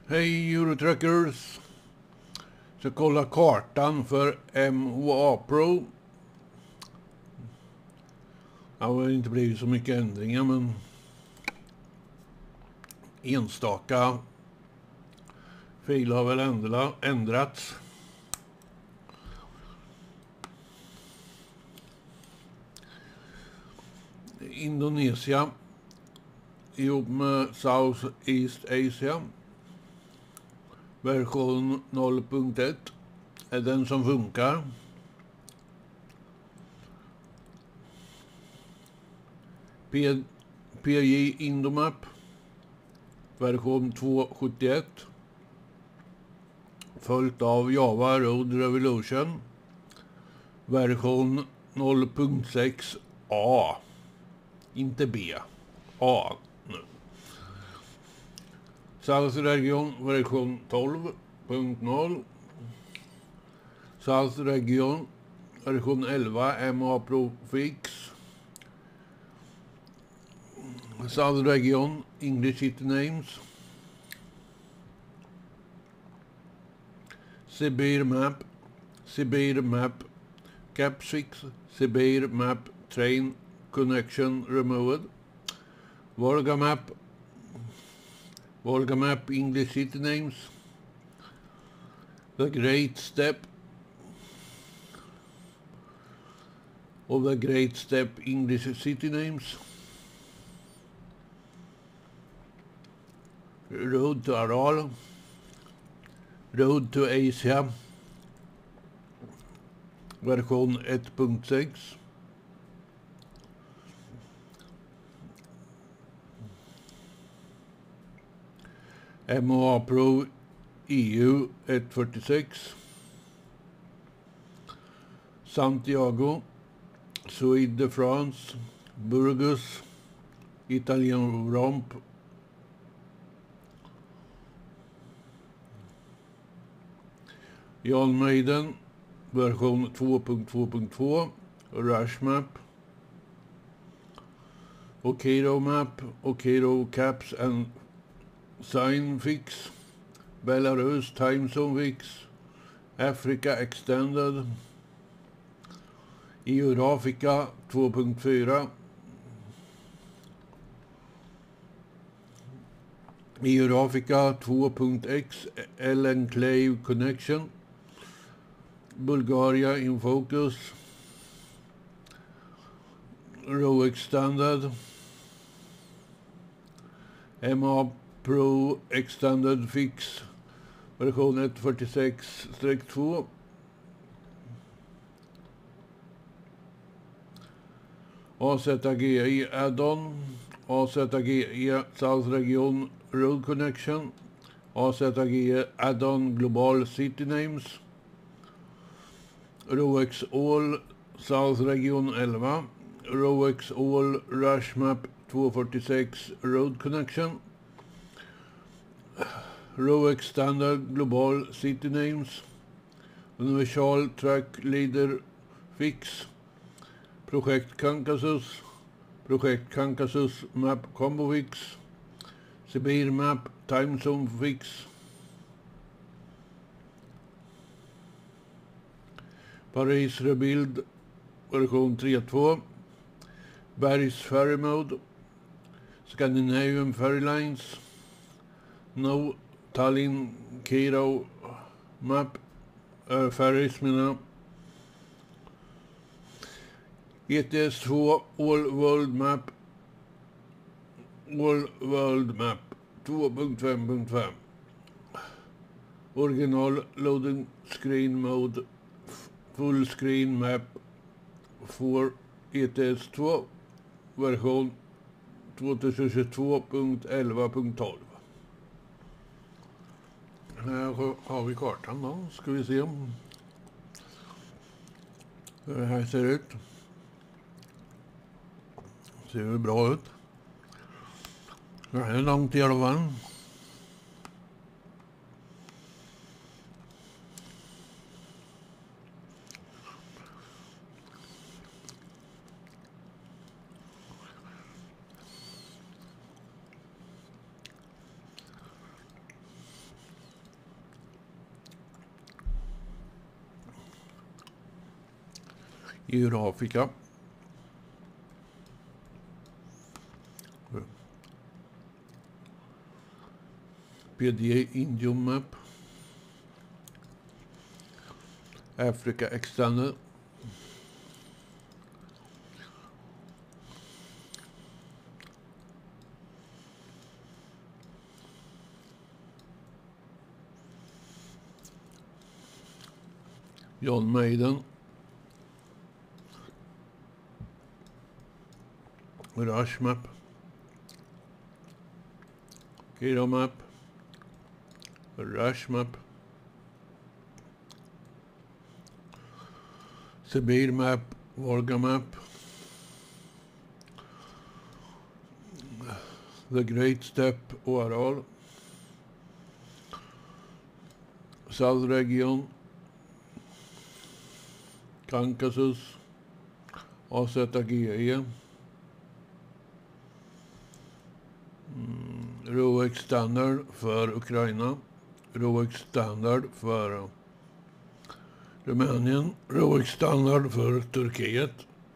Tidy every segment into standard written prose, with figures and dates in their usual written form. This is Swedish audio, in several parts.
Hej Eurotrackers! Så kolla kartan för MOA Pro. Det har inte blivit så mycket ändringar, men enstaka filer har väl ändrats. Indonesia ihop med South East Asia. Version 0.1 är den som funkar. PJ Indomap version 2.71 följt av Java Road Revolution version 0.6 A, inte B, A nu. South Region version 12.0, South Region version 11 MA Pro Fix, South Region English City Names, Sibir Map Caps Fix, Sibir Map Train Connection Removed, Volga Map English City Names, The Great Step of the Great Step English City Names, Road to Aral, Road to Asia version 1.6, MOA Pro EU 146, Santiago, Suide de France, Burgos, Italian Romp, Jan Maiden version 2.2.2, Rush Map, Okado Map, Okado Caps and Sign Fix, Belarus Time Zone Fix, Africa Extended, Eurafrica 2.4, Eurafrica 2.x L-Enclave Connection, Bulgaria in Focus, Row Extended, MA Pro Extended Fix version 146-2, AZGI Add-on, AZGI South Region Road Connection, AZGI Add-on Global City Names, ROX All South Region 11, ROX All Rush Map 246 Road Connection, ROX Standard Global City Names, Universal Track Leader Fix, Project Caucasus Map Combo Fix, Sibir Map Time Zone Fix, Paris Rebuild version 3.2, Paris Ferry Mode, Scandinavian Ferry Lines, No Tallinn Cairo Map, Ferries mina, ETS2 All World Map 2.5.5, Original Loading Screen Mode Full Screen Map for ETS2 version 2022.11.12. Här har vi kartan då. Ska vi se om hur det här ser ut. Ser ju bra ut. Det här är långt i alla fall. Eurafrika. PDA Indio Map. Africa Extended. John Maiden. Rush Map. Kiro Map. Rush Map. Sibir Map. Volga Map. The Great Steppe Oral. South Region. Caucasus. AZGE. ROX Standard för Ukraina. ROX Standard för Rumänien. ROX Standard för Turkiet.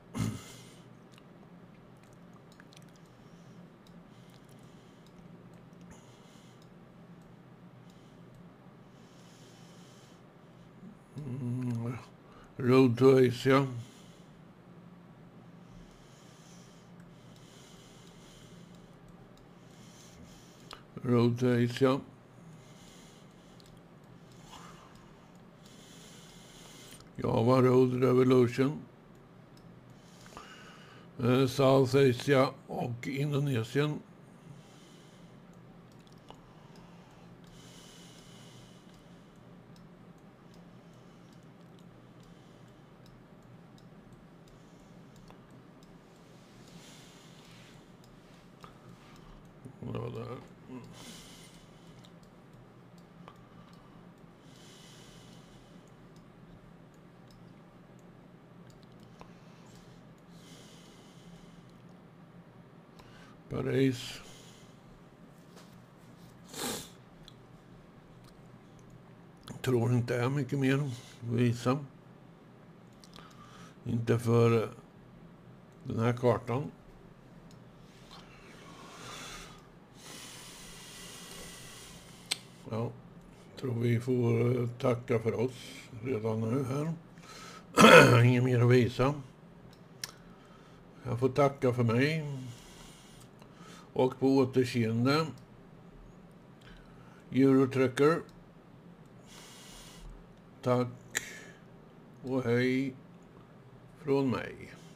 Road to Asia. Road to Asia. Java Road Revolution. South Asia och Indonesien. Ja, där. Paris. Tror inte är mycket mer att visa. Inte för den här kartan. Ja, tror vi får tacka för oss redan nu här. Inget mer att visa. Jag får tacka för mig. Och på återseende. Eurotrucker. Tack och hej från mig.